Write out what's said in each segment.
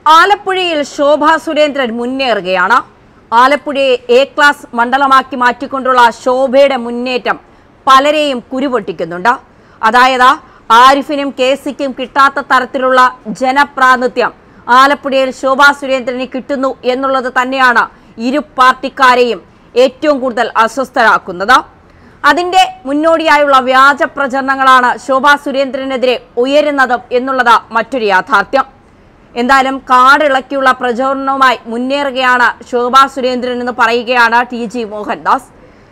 ആലപ്പുഴയിൽ ശോഭാ സുരേന്ദ്രൻ മുന്നേറുകയാണ്. ആലപ്പുഴയെ A class മണ്ഡലമാക്കി മാറ്റിക്കൊണ്ടുള്ള ശോഭയുടെ മുന്നേറ്റം പലരെയും കുരുപൊട്ടിക്കുന്നുണ്ട്. അതായത് ആരിഫിനും കെ.സിക്കും കിട്ടാത്ത തരത്തിലുള്ള ജനപ്രാതിനിധ്യം ആലപ്പുഴയിൽ ശോഭാ സുരേന്ദ്രന് കിട്ടുന്നു എന്നുള്ളത് തന്നെയാണ് ഇരു പാർട്ടിക്കാരെയും ഏറ്റവും കൂടുതൽ അസ്വസ്ഥരാക്കുന്നത്. അതിന്റെ മുന്നോടിയായുള്ള വ്യാജ പ്രചരണങ്ങളാണ് ശോഭാ സുരേന്ദ്രനെതിരെ ഉയരുന്നത് എന്നുള്ളത് മറ്റൊരു യാഥാർത്ഥ്യം. എന്തായാലും കാടിളക്കിയുള്ള പ്രചരണവുമായി മുന്നേറുകയാണ് ശോഭാ സുരേന്ദ്രൻ എന്ന് പറയുകയാണ് ടി.ജി. മോഹൻദാസ്.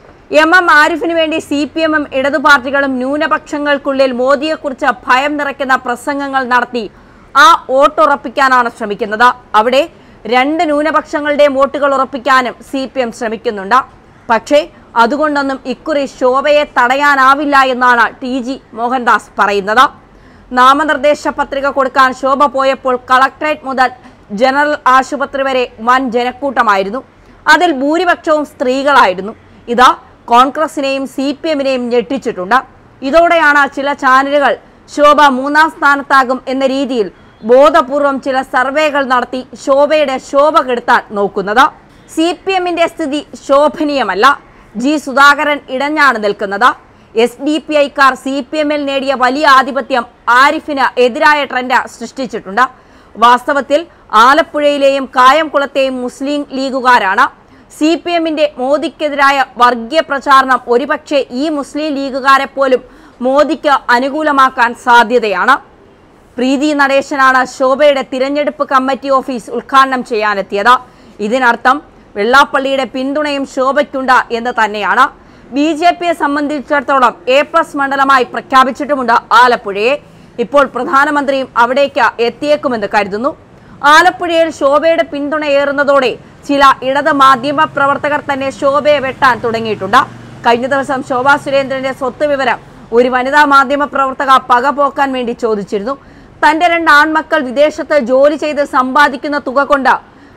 എം ആരിഫിന് വേണ്ടി CPM-ഉം ഇടതു പാർട്ടികളും ന്യൂനപക്ഷങ്ങൾക്കുള്ളിൽ മോദിയെക്കുറിച്ച് ഭയം നിറയ്ക്കുന്ന പ്രസംഗങ്ങൾ നടത്തി ആ വോട്ടുറപ്പിക്കാനാണ് ശ്രമിക്കുന്നത്. അവിടെ രണ്ട് ന്യൂനപക്ഷങ്ങളുടെയും വോട്ടുകൾ ഉറപ്പിക്കാനും CPM ശ്രമിക്കുന്നുണ്ട്. പക്ഷേ അതുകൊണ്ടൊന്നും ഇക്കുറി ശോഭയെ തടയാനാവില്ല എന്നാണ് ടി.ജി. മോഹൻദാസ് പറയുന്നത്. നാമനിർദ്ദേശ പത്രിക കൊടുക്കാൻ ശോഭ പോയപ്പോൾ കളക്ടറേറ്റ് മുതൽ ജനറൽ ആശുപത്രി വരെ വൻ ജനക്കൂട്ടമായിരുന്നു. അതിൽ ഭൂരിപക്ഷവും സ്ത്രീകളായിരുന്നു. ഇത് കോൺഗ്രസിനെയും CPM-നെയും ഞെട്ടിച്ചിട്ടുണ്ട്. ഇതോടെയാണ് ചില ചാനലുകൾ ശോഭ 3-ാം സ്ഥാനത്താകും എന്ന രീതിയിൽ ബോധപൂർവം ചില സർവേകൾ നടത്തി ശോഭയുടെ ശോഭ കെടുത്താൻ നോക്കുന്നത്. CPM-ന്റെ സ്ഥിതി ശോഭനീയമല്ല. ജി സുധാകരൻ ഇടഞ്ഞാണ് നിൽക്കുന്നത്. SDPI-ക്കാർ CPM-ൽ നേടിയ വലിയ ആധിപത്യം ആരിഫിന് എതിരായ ട്രെൻഡ് സൃഷ്ടിച്ചിട്ടുണ്ട്. വാസ്തവത്തിൽ ആലപ്പുഴയിലെയും കായംകുളത്തെയും മുസ്ലിം ലീഗുകാരാണ്. CPM-ന്റെ മോദിക്കെതിരായ വർഗീയ പ്രചാരണം ഒരുപക്ഷെ ഈ മുസ്ലിം ലീഗുകാരെ പോലും മോദിക്ക് അനുകൂലമാക്കാൻ സാധ്യതയാണ്. പ്രീതി നടേശനാണ് ശോഭയുടെ തിരഞ്ഞെടുപ്പ് കമ്മിറ്റി ഓഫീസ് ഉദ്ഘാടനം ചെയ്യാനെത്തിയത്. ഇതിനർത്ഥം വെള്ളാപ്പള്ളിയുടെ പിന്തുണയും ശോഭയ്ക്കുണ്ട് എന്ന് തന്നെയാണ്. BJP-യെ സംബന്ധിച്ചിടത്തോളം A+ മണ്ഡലമായി പ്രഖ്യാപിച്ചിട്ടുമുണ്ട് ആലപ്പുഴയെ. ഇപ്പോൾ പ്രധാനമന്ത്രിയും അവിടേക്ക് എത്തിയേക്കുമെന്ന് കരുതുന്നു. ആലപ്പുഴയിൽ ശോഭയുടെ പിന്തുണയേറുന്നതോടെ ചില ഇടത് മാധ്യമ പ്രവർത്തകർ തന്നെ ശോഭയെ വെട്ടാൻ തുടങ്ങിയിട്ടുണ്ട്. കഴിഞ്ഞ ദിവസം ശോഭാ സുരേന്ദ്രന്റെ സ്വത്ത് വിവരം ഒരു വനിതാ മാധ്യമ പ്രവർത്തക പകപോക്കാൻ വേണ്ടി ചോദിച്ചിരുന്നു. തന്റെ 2 ആൺമക്കൾ വിദേശത്ത് ജോലി ചെയ്ത് സമ്പാദിക്കുന്ന തുക കൊണ്ട്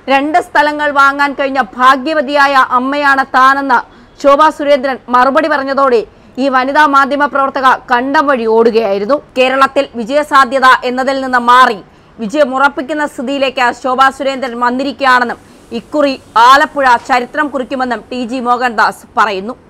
2 സ്ഥലങ്ങൾ വാങ്ങാൻ കഴിഞ്ഞ ഭാഗ്യവതിയായ അമ്മയാണ് താനെന്ന് ശോഭാ സുരേന്ദ്രൻ മറുപടി പറഞ്ഞതോടെ ഈ വനിതാ മാധ്യമ പ്രവർത്തക കണ്ടം വഴി ഓടുകയായിരുന്നു. കേരളത്തിൽ വിജയസാധ്യത എന്നതിൽ നിന്ന് മാറി വിജയമുറപ്പിക്കുന്ന സ്ഥിതിയിലേക്ക് ശോഭാ സുരേന്ദ്രൻ വന്നിരിക്കുകയാണെന്നും ഇക്കുറി ആലപ്പുഴ ചരിത്രം കുറിക്കുമെന്നും ടി.ജി. മോഹൻദാസ് പറയുന്നു.